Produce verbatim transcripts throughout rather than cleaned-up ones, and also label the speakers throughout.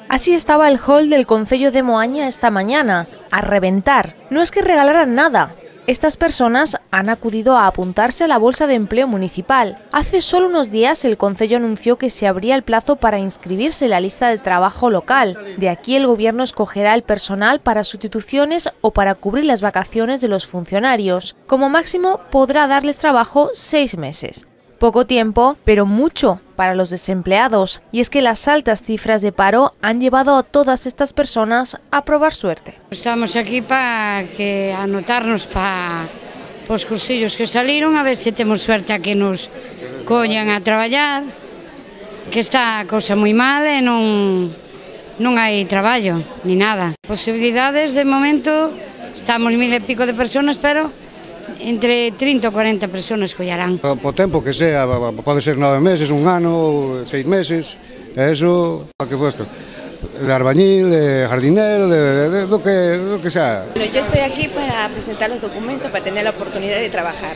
Speaker 1: Así estaba el hall del Concello de Moaña esta mañana, a reventar. No es que regalaran nada. Estas personas han acudido a apuntarse a la bolsa de empleo municipal. Hace solo unos días el concello anunció que se abría el plazo para inscribirse en la lista de trabajo local. De aquí el gobierno escogerá el personal para sustituciones o para cubrir las vacaciones de los funcionarios. Como máximo podrá darles trabajo seis meses. Poco tiempo, pero mucho para los desempleados, y es que las altas cifras de paro han llevado a todas estas personas a probar suerte.
Speaker 2: Estamos aquí para que anotarnos para os cursillos que salieron, a ver se temos suerte a que nos collan a traballar, que está a cousa moi mal e non, non hai traballo, ni nada. Posibilidades de momento, estamos mil e pico de personas, pero entre trinta ou cuarenta personas collarán.
Speaker 3: Po tempo que sea, pode ser nove meses, un ano, seis meses, e iso, a que puesto, de albañil, de jardinero, de, de, de, lo, que, lo que sea.
Speaker 4: Bueno, yo estoy aquí para presentar los documentos, para tener la oportunidad de trabajar.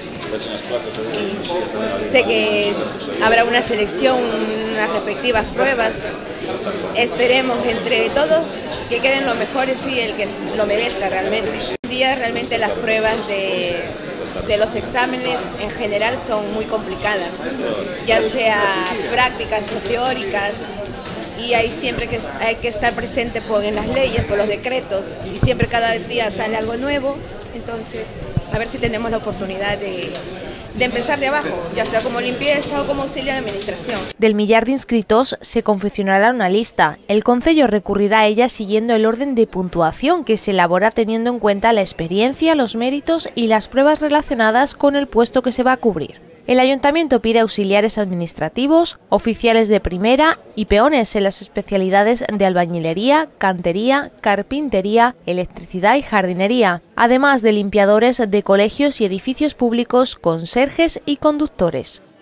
Speaker 4: Sé que habrá una selección, unas respectivas pruebas. Esperemos entre todos que queden los mejores y el que lo merezca realmente. Hoy día realmente las pruebas de, de los exámenes en general son muy complicadas, ya sea prácticas o teóricas, y ahí siempre que hay que estar presente por, en las leyes, por los decretos, y siempre cada día sale algo nuevo. Entonces a ver si tenemos la oportunidad de, de empezar de abajo, ya sea como limpieza o como auxiliar de administración.
Speaker 1: Del millar de inscritos se confeccionará una lista. El concello recurrirá a ella siguiendo el orden de puntuación que se elabora teniendo en cuenta la experiencia, los méritos y las pruebas relacionadas con el puesto que se va a cubrir. El ayuntamiento pide auxiliares administrativos, oficiales de primera y peones en las especialidades de albañilería, cantería, carpintería, electricidad y jardinería, además de limpiadores de colegios y edificios públicos, conserjes y conductores.